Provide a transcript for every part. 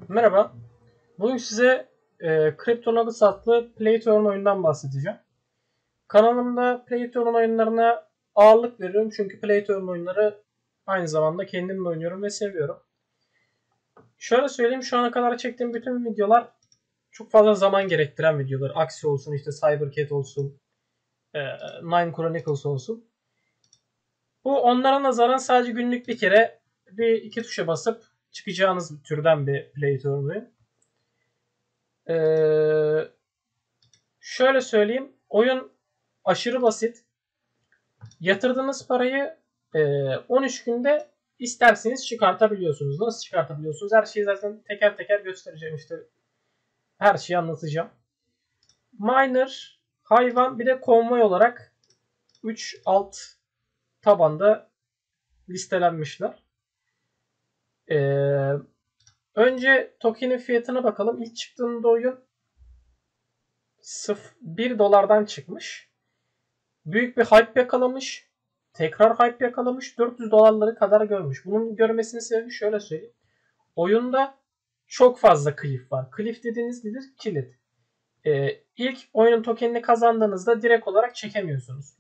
Merhaba. Bugün size CryptoNuggets adlı Play to Earn oyundan bahsedeceğim. Kanalımda Play to Earn oyunlarına ağırlık veriyorum çünkü Play to Earn oyunları aynı zamanda kendim de oynuyorum ve seviyorum. Şöyle söyleyeyim, şu ana kadar çektiğim bütün videolar çok fazla zaman gerektiren videolar. Axie olsun, işte Cybercat olsun, e, Nine Chronicles olsun. Bu onlara nazaran sadece günlük bir kere bir iki tuşa basıp çıkacağınız türden bir Play to Earn oyun. Şöyle söyleyeyim. Oyun aşırı basit. Yatırdığınız parayı 13 günde isterseniz çıkartabiliyorsunuz. Nasıl çıkartabiliyorsunuz? Her şeyi zaten teker teker göstereceğim. İşte her şeyi anlatacağım. Miner, hayvan bir de konvoy olarak 3 alt tabanda listelenmişler. Önce token'in fiyatına bakalım. İlk çıktığında oyun 1 dolardan çıkmış. Büyük bir hype yakalamış. Tekrar hype yakalamış. 400 dolarları kadar görmüş. Bunun görmesinin sebebi şöyle söyleyeyim. Oyunda çok fazla cliff var. Cliff dediğiniz nedir? Kilit. İlk oyunun tokenini kazandığınızda direkt olarak çekemiyorsunuz.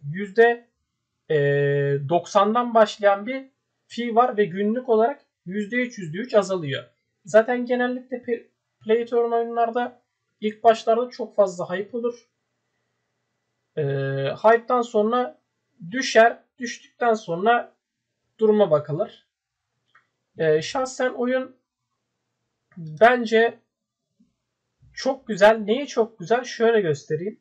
%90'dan başlayan bir fee var ve günlük olarak %3 %3 azalıyor. Zaten genellikle Play to Earn oyunlarda ilk başlarda çok fazla hype olur. Hype'dan sonra düşer. Düştükten sonra duruma bakılır. Şahsen oyun bence çok güzel. Neyi çok güzel? Şöyle göstereyim.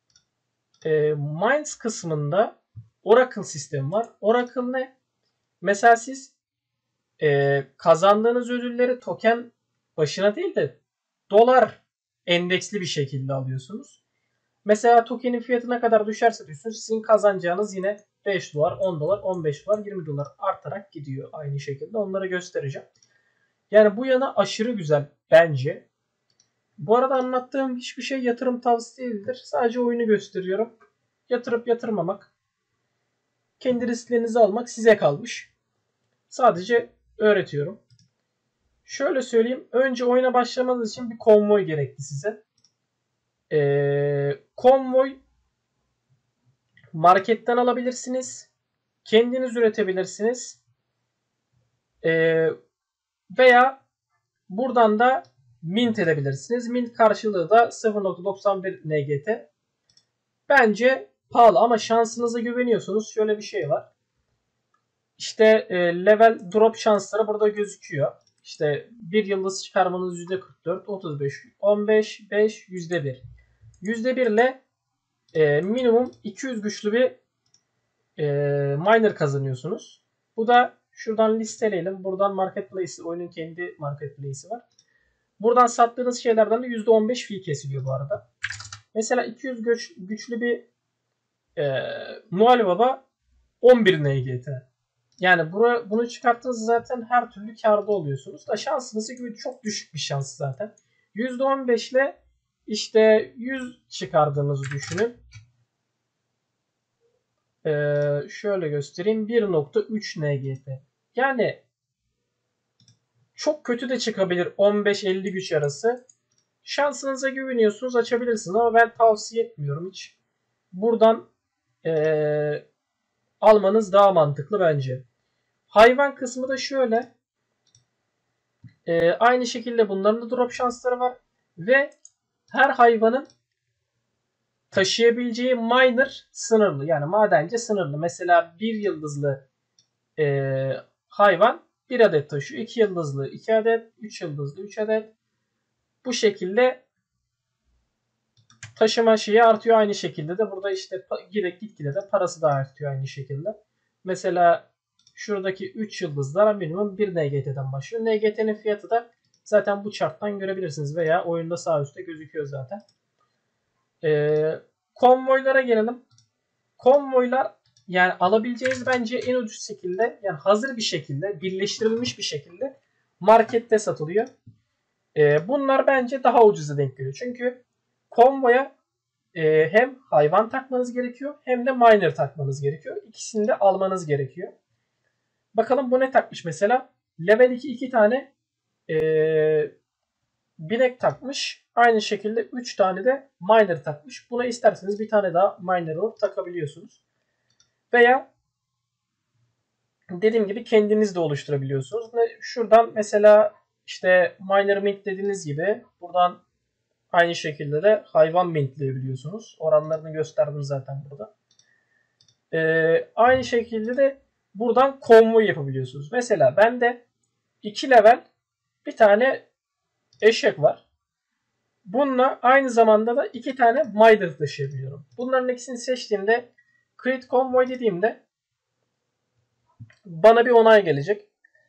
Mines kısmında Oracle sistemi var. Oracle ne? Mesela siz kazandığınız ödülleri token başına değil de dolar endeksli bir şekilde alıyorsunuz. Mesela tokenin fiyatı ne kadar düşerse düşsün sizin kazanacağınız yine 5 dolar, 10 dolar, 15 dolar, 20 dolar artarak gidiyor aynı şekilde. Onları göstereceğim. Yani bu yana aşırı güzel bence. Bu arada anlattığım hiçbir şey yatırım tavsiye değildir. Sadece oyunu gösteriyorum. Yatırıp yatırmamak, kendi risklerinizi almak size kalmış. Sadece öğretiyorum. Şöyle söyleyeyim. Önce oyuna başlamanız için bir konvoy gerekli size. Konvoy marketten alabilirsiniz. Kendiniz üretebilirsiniz. Veya buradan da mint edebilirsiniz. Mint karşılığı da 0.91 NGT. Bence pahalı ama şansınıza güveniyorsunuz. Şöyle bir şey var. İşte level drop şansları burada gözüküyor. İşte bir yıldız çıkarmanız %44, 35, 15, 5, %1. %1 ile minimum 200 güçlü bir miner kazanıyorsunuz. Bu da şuradan listeleyelim. Buradan marketplace, oyunun kendi marketplace'i var. Buradan sattığınız şeylerden de %15 fee kesiliyor bu arada. Mesela 200 güçlü bir Noel Baba 11 NGT. Yani bunu çıkarttığınız zaten her türlü karda oluyorsunuz. Da şansınız gibi çok düşük bir şans zaten. %15 ile işte 100 çıkardığınızı düşünün. Şöyle göstereyim. 1.3 NGT. Yani çok kötü de çıkabilir 15-50 güç arası. Şansınıza güveniyorsunuz, açabilirsiniz ama ben tavsiye etmiyorum hiç. Buradan almanız daha mantıklı bence. Hayvan kısmı da şöyle. Aynı şekilde bunların da drop şansları var. Ve her hayvanın taşıyabileceği miner sınırlı. Yani madenci sınırlı. Mesela bir yıldızlı hayvan 1 adet taşıyor. 2 yıldızlı 2 adet. 3 yıldızlı 3 adet. Bu şekilde taşıma şeyi artıyor aynı şekilde de. Burada işte gitgide de parası da artıyor aynı şekilde. Mesela şuradaki 3 yıldızlar minimum 1 NGT'den başlıyor. NGT'nin fiyatı da zaten bu charttan görebilirsiniz veya oyunda sağ üstte gözüküyor zaten. Konvoylara gelelim. Konvoylar yani alabileceğiniz bence en ucuz şekilde, yani hazır bir şekilde, birleştirilmiş bir şekilde markette satılıyor. Bunlar bence daha ucuza denk geliyor. Çünkü konvoya hem hayvan takmanız gerekiyor hem de miner takmanız gerekiyor. İkisini de almanız gerekiyor. Bakalım bu ne takmış mesela. Level 2 2 tane binek takmış. Aynı şekilde 3 tane de miner takmış. Buna isterseniz bir tane daha miner alıp takabiliyorsunuz. Veya dediğim gibi kendiniz de oluşturabiliyorsunuz. Şuradan mesela işte miner mint dediğiniz gibi buradan aynı şekilde de hayvan mintleyebiliyorsunuz. Oranlarını gösterdim zaten burada. Aynı şekilde de buradan konvoy yapabiliyorsunuz. Mesela bende 2 level bir tane eşek var. Bununla aynı zamanda da 2 tane miner taşıyabiliyorum. Bunların ikisini seçtiğimde create convoy dediğimde bana bir onay gelecek.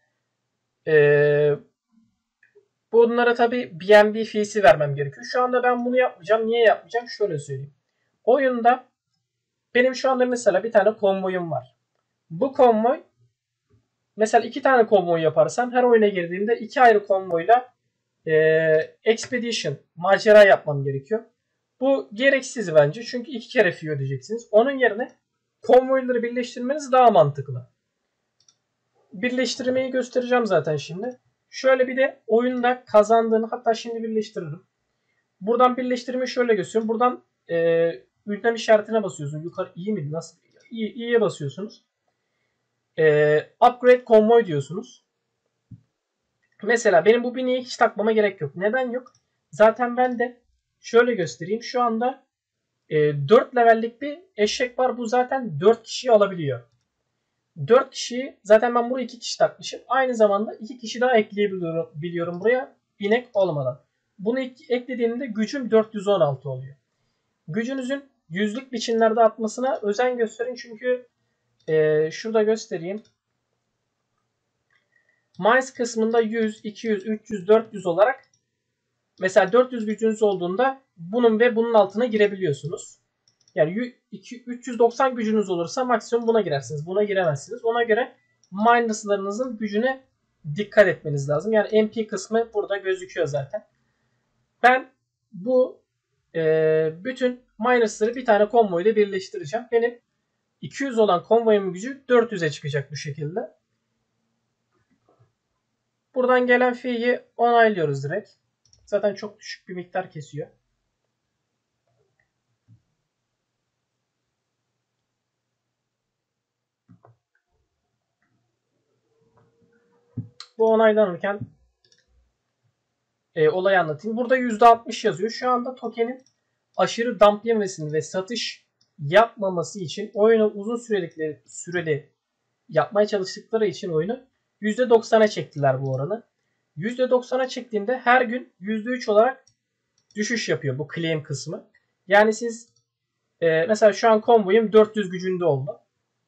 Bunlara tabi BNB fee'si vermem gerekiyor. Şu anda ben bunu yapmayacağım. Niye yapmayacağım? Şöyle söyleyeyim. Oyunda benim şu anda mesela bir tane konvoyum var. Bu konvoy mesela 2 tane konvoy yaparsam her oyuna girdiğimde 2 ayrı konvoyla expedition, macera yapmam gerekiyor. Bu gereksiz bence. Çünkü 2 kere fee ödeyeceksiniz. Onun yerine konvoyları birleştirmeniz daha mantıklı. Birleştirmeyi göstereceğim zaten şimdi. Şöyle bir de oyunda kazandığını, hatta şimdi birleştiririm. Buradan birleştirmeyi şöyle gösteriyorum. Buradan ünlem işaretine basıyorsunuz. Yukarı iyi mi? Nasıl? İyiye basıyorsunuz. Upgrade convoy diyorsunuz. Mesela benim bu bineği hiç takmama gerek yok. Neden yok? Zaten ben de şöyle göstereyim. Şu anda 4 levellik bir eşek var. Bu zaten 4 kişiyi alabiliyor. 4 kişiyi zaten ben buraya 2 kişi takmışım. Aynı zamanda 2 kişi daha ekleyebiliyorum buraya binek olmadan. Bunu eklediğimde gücüm 416 oluyor. Gücünüzün yüzlük biçimlerde artmasına özen gösterin. Çünkü şurada göstereyim. Mines kısmında 100, 200, 300, 400 olarak mesela 400 gücünüz olduğunda bunun ve bunun altına girebiliyorsunuz. Yani 390 gücünüz olursa maksimum buna girersiniz. Buna giremezsiniz. Ona göre minuslarınızın gücüne dikkat etmeniz lazım. Yani MP kısmı burada gözüküyor zaten. Ben bu bütün minusları bir tane konvoy ile birleştireceğim. Benim 200 olan konvoyumun gücü 400'e çıkacak bu şekilde. Buradan gelen fee'yi onaylıyoruz direkt. Zaten çok düşük bir miktar kesiyor. Bu onaylanırken olayı anlatayım. Burada %60 yazıyor. Şu anda tokenin aşırı dump yemesini ve satış yapmaması için oyunu uzun süreli yapmaya çalıştıkları için oyunu %90'a çektiler bu oranı. %90'a çektiğinde her gün %3 olarak düşüş yapıyor bu claim kısmı. Yani siz mesela şu an konvoyum 400 gücünde oldu.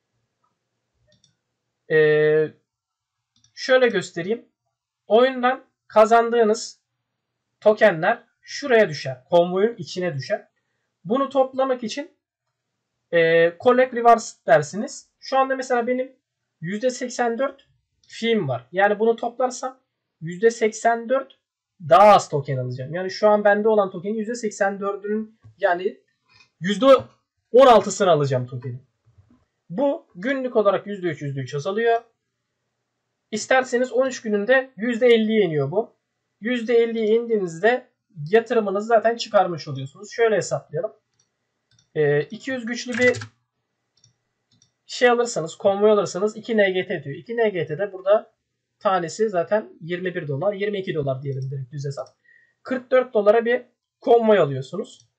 Şöyle göstereyim. Oyundan kazandığınız tokenler şuraya düşer. Konvoyun içine düşer. Bunu toplamak için collect rewards dersiniz. Şu anda mesela benim %84 fee'm var. Yani bunu toplarsam %84 daha az token alacağım. Yani şu an bende olan tokenin %84'ünün yani %16'sını alacağım tokeni. Bu günlük olarak %3 azalıyor. İsterseniz 13 gününde %50'ye iniyor bu. %50'ye indiğinizde yatırımınızı zaten çıkarmış oluyorsunuz. Şöyle hesaplayalım. 200 güçlü bir şey alırsanız, konvoy alırsanız 2 NGT diyor. 2 NGT'de burada tanesi zaten 21 dolar, 22 dolar diyelim direkt düz hesap. 44 dolara bir konvoy alıyorsunuz.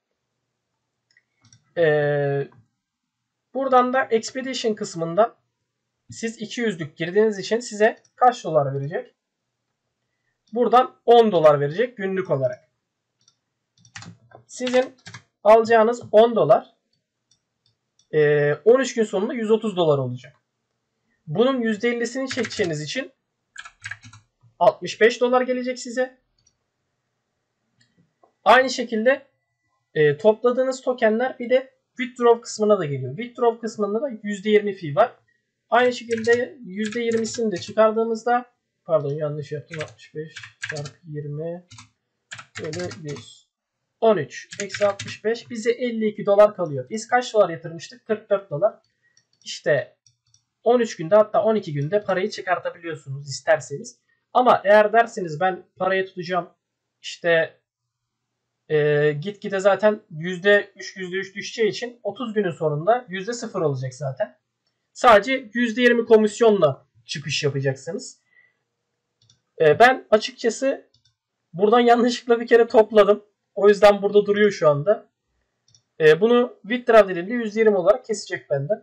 Buradan da Expedition kısmından siz 200'lük girdiğiniz için size kaç dolar verecek? Buradan 10 dolar verecek günlük olarak. Sizin alacağınız 10 dolar 13 gün sonunda 130 dolar olacak. Bunun %50'sini çekeceğiniz için 65 dolar gelecek size. Aynı şekilde topladığınız tokenler bir de withdraw kısmına da geliyor. Withdraw kısmında da %20 fee var. Aynı şekilde %20'sini de çıkardığımızda, pardon yanlış yaptım, 65 çarpı 20 böyle 100. 13 eksi 65 bize 52 dolar kalıyor. Biz kaç dolar yatırmıştık? 44 dolar. İşte 13 günde hatta 12 günde parayı çıkartabiliyorsunuz isterseniz. Ama eğer derseniz ben parayı tutacağım işte gitgide zaten %3 %3 düşeceği için 30 günün sonunda %0 olacak zaten. Sadece %20 komisyonla çıkış yapacaksınız. Ben açıkçası buradan yanlışlıkla bir kere topladım. O yüzden burada duruyor şu anda. Bunu withdraw dediğimde %20 olarak kesecek benden.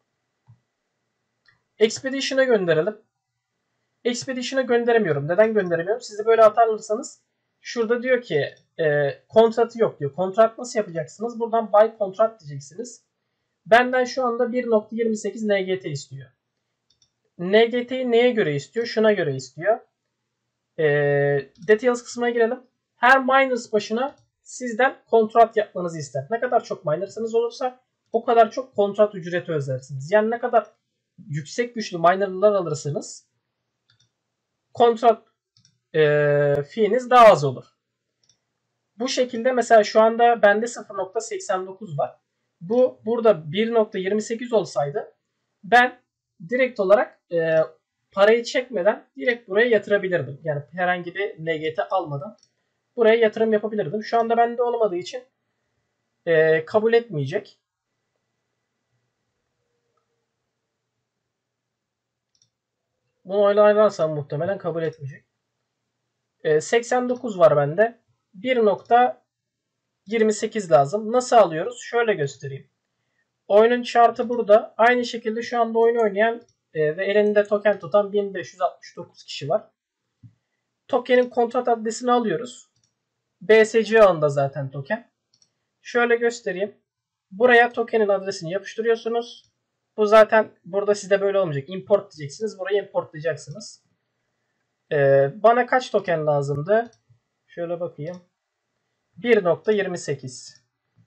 Expedition'a gönderelim. Expedition'a gönderemiyorum. Neden gönderemiyorum? Siz de böyle atarlarsanız şurada diyor ki kontratı yok diyor. Kontrat nasıl yapacaksınız? Buradan buy kontrat diyeceksiniz. Benden şu anda 1.28 NGT istiyor. NGT'yi neye göre istiyor? Şuna göre istiyor. Details kısmına girelim. Her miners başına sizden kontrat yapmanızı ister. Ne kadar çok minersınız olursa o kadar çok kontrat ücreti ödersiniz. Yani ne kadar yüksek güçlü minerlar alırsanız kontrat fee'niz daha az olur. Bu şekilde mesela şu anda bende 0.89 var. Bu burada 1.28 olsaydı ben direkt olarak parayı çekmeden direkt buraya yatırabilirdim. Yani herhangi bir NGT almadan buraya yatırım yapabilirdim. Şu anda bende olmadığı için kabul etmeyecek. Bunu oynarlarsam muhtemelen kabul etmeyecek. 89 var bende. 1.28 lazım. Nasıl alıyoruz? Şöyle göstereyim. Oyunun şartı burada. Aynı şekilde şu anda oyunu oynayan ve elinde token tutan 1569 kişi var. Token'in kontrat adresini alıyoruz. BSC ağında zaten token. Şöyle göstereyim. Buraya token'in adresini yapıştırıyorsunuz. Bu zaten burada sizde böyle olmayacak. Import diyeceksiniz. Buraya importlayacaksınız. Bana kaç token lazımdı? Şöyle bakayım. 1.28.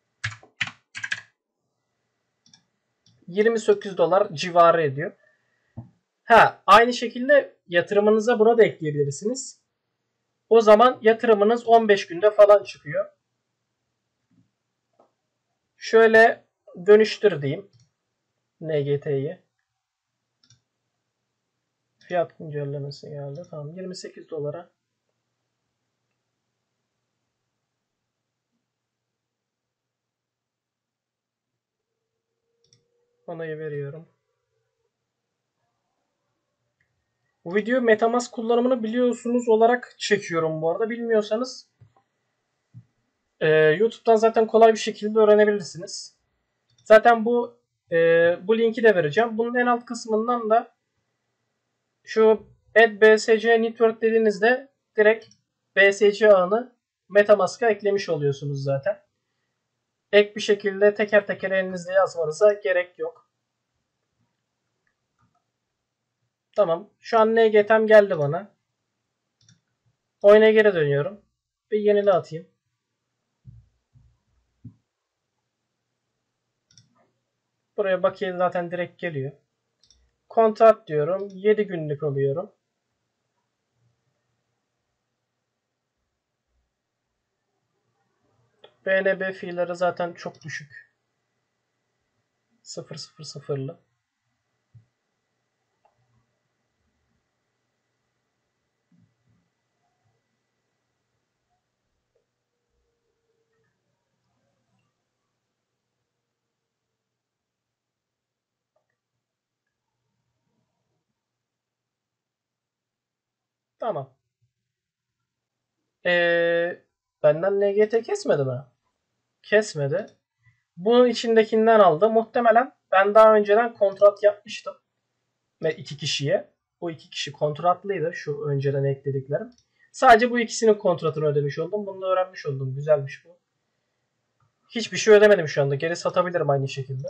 28 dolar civarı ediyor. Aynı şekilde yatırımınıza buna da ekleyebilirsiniz. O zaman yatırımınız 15 günde falan çıkıyor. Şöyle dönüştür diyeyim. NGT'yi. Fiyat güncellemesi geldi. Tamam, 28 dolara. Onayı veriyorum. Bu videoyu MetaMask kullanımını biliyorsunuz olarak çekiyorum bu arada. Bilmiyorsanız YouTube'dan zaten kolay bir şekilde öğrenebilirsiniz. Zaten bu linki de vereceğim. Bunun en alt kısmından da şu Add BSC Network dediğinizde direkt BSC ağını MetaMask'a eklemiş oluyorsunuz zaten. Ek bir şekilde teker teker elinizde yazmanıza gerek yok. Tamam. Şu an NGT'm geldi bana. Oyuna geri dönüyorum. Bir yenile atayım. Buraya bakiye zaten direkt geliyor. Kontrat diyorum. 7 günlük alıyorum. BNB fiilleri zaten çok düşük. 0.00'lı. Tamam. Benden NGT kesmedi mi? Kesmedi. Bunun içindekinden aldı. Muhtemelen ben daha önceden kontrat yapmıştım. Ve 2 kişiye. Bu 2 kişi kontratlıydı. Şu önceden eklediklerim. Sadece bu ikisinin kontratını ödemiş oldum. Bunu da öğrenmiş oldum. Güzelmiş bu. Hiçbir şey ödemedim şu anda. Geri satabilirim aynı şekilde.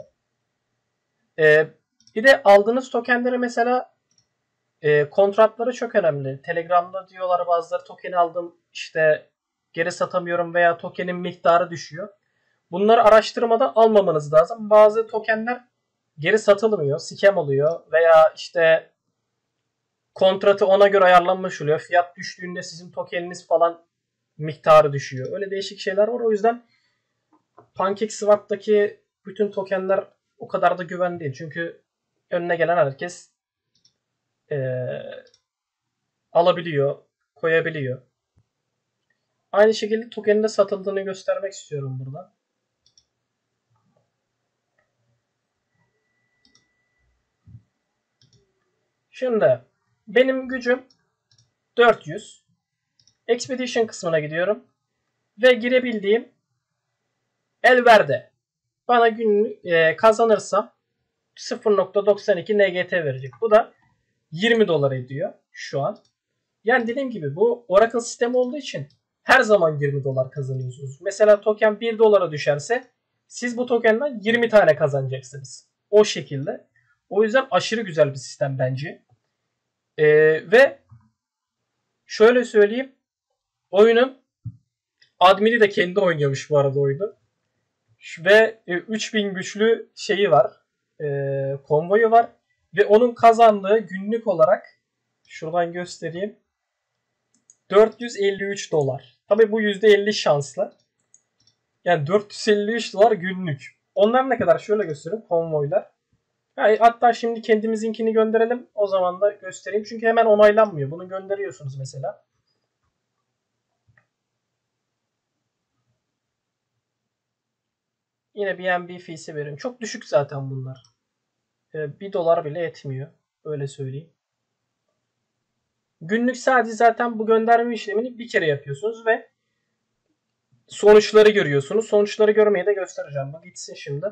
Bir de aldığınız tokenleri mesela kontratları çok önemli. Telegram'da diyorlar bazıları tokeni aldım işte geri satamıyorum veya tokenin miktarı düşüyor. Bunları araştırmadan almamanız lazım. Bazı tokenler geri satılmıyor, scam oluyor veya işte kontratı ona göre ayarlanmış oluyor. Fiyat düştüğünde sizin tokeniniz falan miktarı düşüyor. Öyle değişik şeyler var. O yüzden PancakeSwap'taki bütün tokenler o kadar da güven değil. Çünkü önüne gelen herkes alabiliyor, koyabiliyor. Aynı şekilde tokenin de satıldığını göstermek istiyorum burada. Şimdi benim gücüm 400. Expedition kısmına gidiyorum. Ve girebildiğim Elverde. Bana günlük kazanırsam 0.92 NGT verecek. Bu da 20 dolar ediyor şu an. Yani dediğim gibi bu Oracle sistemi olduğu için her zaman 20 dolar kazanıyorsunuz. Mesela token 1 dolara düşerse siz bu tokenden 20 tane kazanacaksınız. O şekilde. O yüzden aşırı güzel bir sistem bence. Ve şöyle söyleyeyim. Oyunun admini de kendi oynuyormuş bu arada oyunu. Ve 3000 güçlü şeyi var. Konvoyu var. Ve onun kazandığı günlük olarak şuradan göstereyim. 453 dolar. Tabii bu %50 şanslı. Yani 453 dolar günlük. Onlar ne kadar? Şöyle göstereyim. Konvoylar. Yani hatta şimdi kendimizinkini gönderelim. O zaman da göstereyim. Çünkü hemen onaylanmıyor. Bunu gönderiyorsunuz mesela. Yine BNB fee'si verin. Çok düşük zaten bunlar. 1 dolar bile etmiyor. Öyle söyleyeyim. Günlük sadece zaten bu gönderme işlemini bir kere yapıyorsunuz ve sonuçları görüyorsunuz. Sonuçları görmeyi de göstereceğim. Bak gitsin şimdi.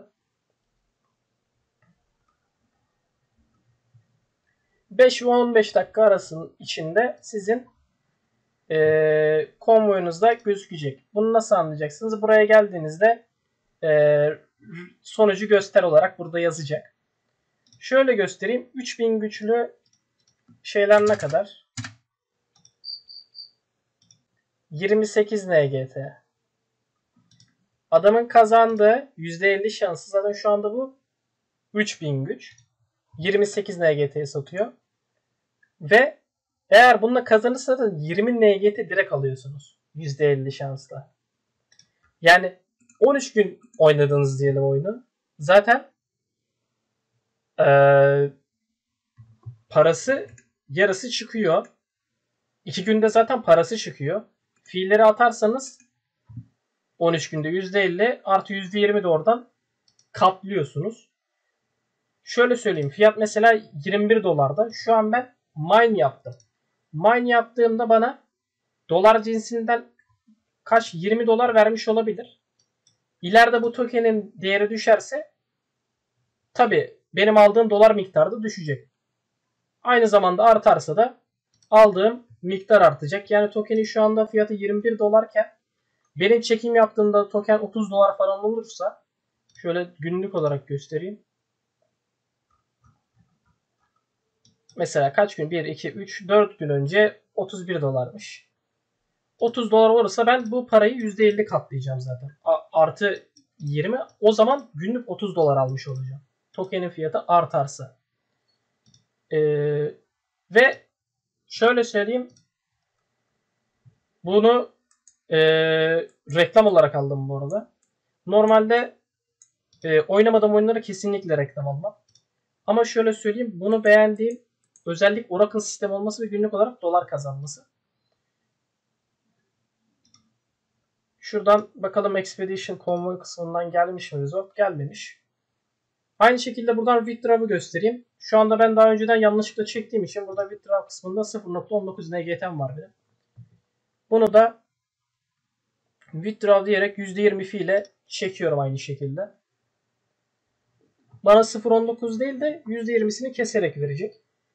5 ve 15 dakika arasının içinde sizin konvoyunuzda gözükecek. Bunu nasıl anlayacaksınız? Buraya geldiğinizde sonucu göster olarak burada yazacak. Şöyle göstereyim. 3000 güçlü şeyler ne kadar? 28 NGT. Adamın kazandığı %50 şansı zaten şu anda bu 3000 güç. 28 NGT'ye satıyor. Ve eğer bununla kazanırsa da 20 NGT direkt alıyorsunuz. %50 şansla. Yani 13 gün oynadınız diyelim oyunu. Zaten parası yarısı çıkıyor. 2 günde zaten parası çıkıyor. Fiilleri atarsanız 13 günde %50 artı %20 de oradan kaplıyorsunuz. Şöyle söyleyeyim. Fiyat mesela 21 dolarda. Şu an ben mine yaptım. Mine yaptığımda bana dolar cinsinden kaç 20 dolar vermiş olabilir. İleride bu tokenin değeri düşerse tabi benim aldığım dolar miktarı da düşecek. Aynı zamanda artarsa da aldığım miktar artacak. Yani tokenin şu anda fiyatı 21 dolarken benim çekim yaptığımda token 30 dolar falan olursa şöyle günlük olarak göstereyim. Mesela kaç gün? 1, 2, 3, 4 gün önce 31 dolarmış. 30 dolar olursa ben bu parayı %50 katlayacağım zaten. Artı 20. O zaman günlük 30 dolar almış olacağım. Tokenin fiyatı artarsa. Ve şöyle söyleyeyim. Bunu reklam olarak aldım bu arada. Normalde oynamadığım oyunları kesinlikle reklam almam. Ama şöyle söyleyeyim. Bunu beğendiğim özellik Oracle sistemi olması ve günlük olarak dolar kazanması. Şuradan bakalım Expedition Convoy kısmından gelmiş mi resort? Gelmemiş. Aynı şekilde buradan withdraw'ı göstereyim. Şu anda ben daha önceden yanlışlıkla çektiğim için burada withdraw kısmında 0.19 NGT'm var benim. Bunu da withdraw diyerek %20 fee ile çekiyorum aynı şekilde. Bana 0.19 değil de %20'sini keserek verecek.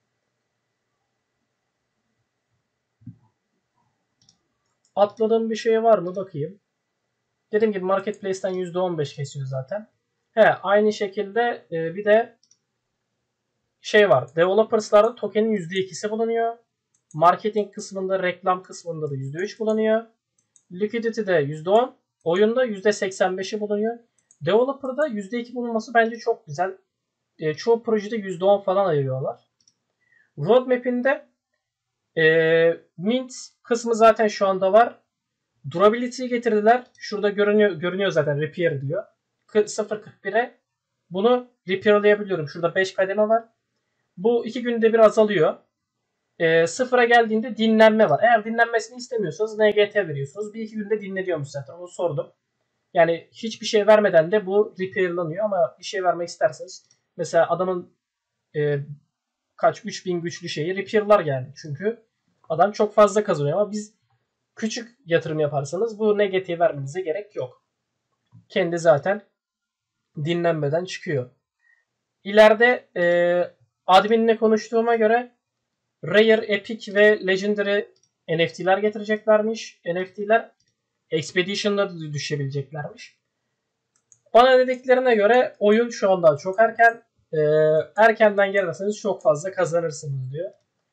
Atladığım bir şey var mı bakayım. Dediğim gibi Marketplace'ten %15 kesiyor zaten. Aynı şekilde bir de şey var. Developers'larda tokenin %2'si bulunuyor. Marketing kısmında, reklam kısmında da %3 bulunuyor. Liquidity'de %10. Oyunda %85'i bulunuyor. Developer'da %2 bulunması bence çok güzel. Çoğu projede %10 falan ayırıyorlar. Roadmap'inde Mint kısmı zaten şu anda var. Durability'yi getirdiler. Şurada görünüyor zaten repair diyor. 0.41'e bunu repairlayabiliyorum. Şurada 5 kademe var. Bu 2 günde bir azalıyor. Sıfıra geldiğinde dinlenme var. Eğer dinlenmesini istemiyorsanız NGT veriyorsunuz. Bir iki günde dinleniyormuş zaten. Onu sordum. Yani hiçbir şey vermeden de bu repairlanıyor ama bir şey vermek isterseniz mesela adamın e, kaç 3000 güçlü şeyi repairlar yani. Çünkü adam çok fazla kazanıyor ama biz küçük yatırım yaparsanız bu negatif vermenize gerek yok. Kendi zaten dinlenmeden çıkıyor. İleride adminle konuştuğuma göre Rare, Epic ve Legendary NFT'ler getireceklermiş. NFT'ler Expedition'da da düşebileceklermiş. Bana dediklerine göre oyun şu anda çok erken. Erkenden gelirseniz çok fazla kazanırsınız diyor.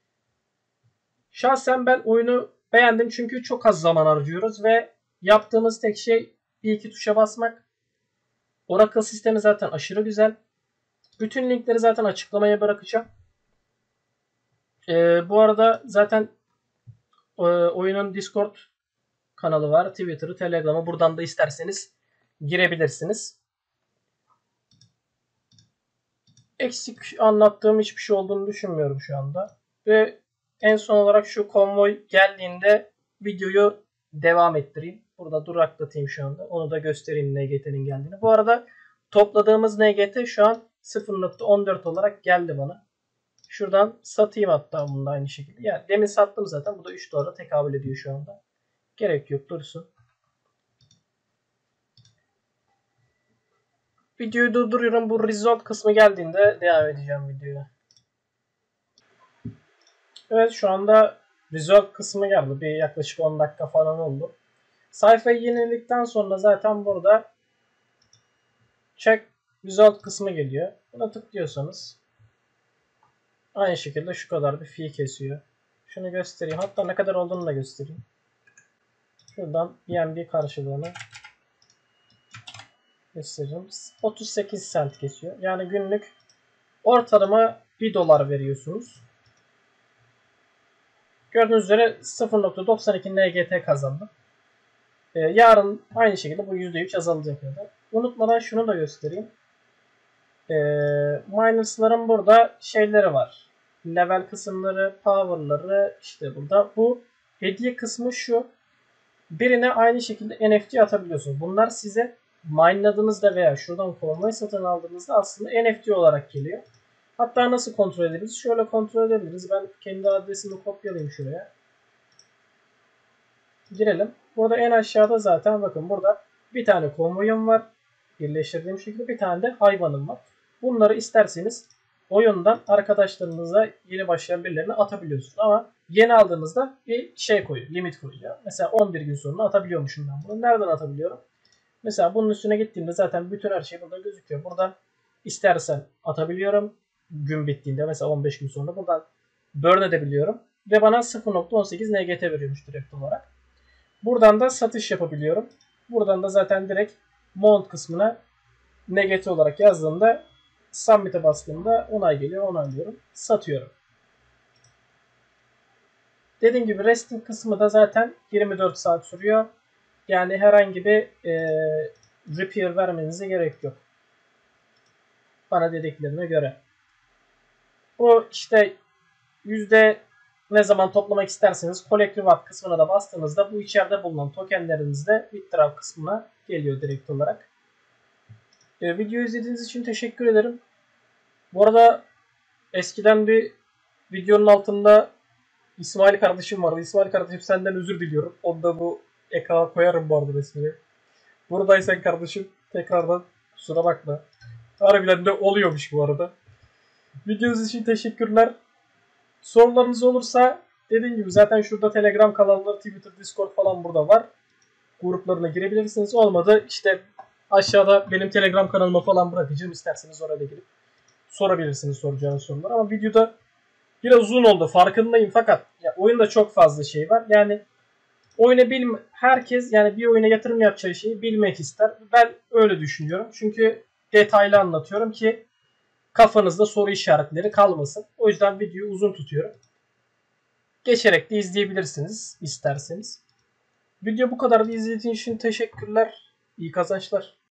Şahsen ben oyunu beğendim çünkü çok az zaman harcıyoruz ve yaptığımız tek şey bir iki tuşa basmak. Oracle sistemi zaten aşırı güzel. Bütün linkleri zaten açıklamaya bırakacağım. Bu arada zaten oyunun Discord kanalı var. Twitter'ı, Telegram'ı buradan da isterseniz girebilirsiniz. Eksik anlattığım hiçbir şey olduğunu düşünmüyorum şu anda. Ve en son olarak şu konvoy geldiğinde videoyu devam ettireyim. Burada duraklatayım şu anda. Onu da göstereyim NGT'nin geldiğini. Bu arada topladığımız NGT şu an 0.14 olarak geldi bana. Şuradan satayım hatta bunu da aynı şekilde. Yani demin sattım zaten. Bu da 3 dolara tekabül ediyor şu anda. Gerek yok, dursun. Videoyu durduruyorum. Bu result kısmı geldiğinde devam edeceğim videoya. Evet, şu anda result kısmı geldi. Bir yaklaşık 10 dakika falan oldu. Sayfayı yeniledikten sonra zaten burada check result kısmı geliyor. Buna tıklıyorsanız aynı şekilde şu kadar bir fee kesiyor. Şunu göstereyim. Hatta ne kadar olduğunu da göstereyim. Şuradan BNB karşılığını göstereyim. 38 cent kesiyor. Yani günlük ortalama 1 dolar veriyorsunuz. Gördüğünüz üzere 0.92 NGT kazandım. Yarın aynı şekilde bu %3 azalacak. Yani. Unutmadan şunu da göstereyim. Miners'ların burada şeyleri var. Level kısımları, power'ları işte burada. Bu hediye kısmı şu. Birine aynı şekilde NFT atabiliyorsunuz. Bunlar size mine'ladığınızda veya şuradan konvoy satın aldığınızda aslında NFT olarak geliyor. Hatta nasıl kontrol edebiliriz? Şöyle kontrol edebiliriz. Ben kendi adresimi kopyalayayım şuraya. Girelim. Burada en aşağıda zaten bakın burada bir tane konvoyum var. Birleştirdiğim şekilde bir tane de hayvanım var. Bunları isterseniz oyundan arkadaşlarınıza yeni başlayan birilerine atabiliyorsunuz. Ama yeni aldığınızda bir şey koyuyor. Limit koyuyor. Mesela 11 gün sonra atabiliyormuşum ben bunu. Nereden atabiliyorum? Mesela bunun üstüne gittiğimde zaten bütün her şey burada gözüküyor. Buradan istersen atabiliyorum. Gün bittiğinde mesela 15 gün sonra buradan burn edebiliyorum. Ve bana 0.18 NGT veriyormuş direkt olarak. Buradan da satış yapabiliyorum. Buradan da zaten direkt mount kısmına negatif olarak yazdığımda submit'e bastığımda onay geliyor. Onaylıyorum. Satıyorum. Dediğim gibi resting kısmı da zaten 24 saat sürüyor. Yani herhangi bir repair vermenize gerek yok. Bana dediklerine göre. Bu işte yüzde ne zaman toplamak isterseniz Collect Reward kısmına da bastığınızda bu içeride bulunan tokenleriniz de withdraw kısmına geliyor direkt olarak. Videoyu izlediğiniz için teşekkür ederim. Bu arada eskiden bir videonun altında İsmail kardeşim vardı. İsmail kardeşim senden özür diliyorum. Onda bu ekrana koyarım bu arada resmini. Buradaysan kardeşim tekrardan kusura bakma. Harbiden de oluyormuş bu arada. Videonuz için teşekkürler. Sorularınız olursa dediğim gibi zaten şurada Telegram kanalları, Twitter, Discord falan burada var. Gruplarına girebilirsiniz. Olmadı işte aşağıda benim Telegram kanalıma falan bırakacağım. İsterseniz oraya da girip sorabilirsiniz soracağınız soruları. Ama videoda biraz uzun oldu farkındayım fakat ya, oyunda çok fazla şey var. Yani herkes yani bir oyuna yatırım yapacağı şeyi bilmek ister. Ben öyle düşünüyorum. Çünkü detaylı anlatıyorum ki kafanızda soru işaretleri kalmasın. O yüzden videoyu uzun tutuyorum. Geçerek de izleyebilirsiniz isterseniz. Video bu kadar. İzlediğiniz için teşekkürler. İyi kazançlar.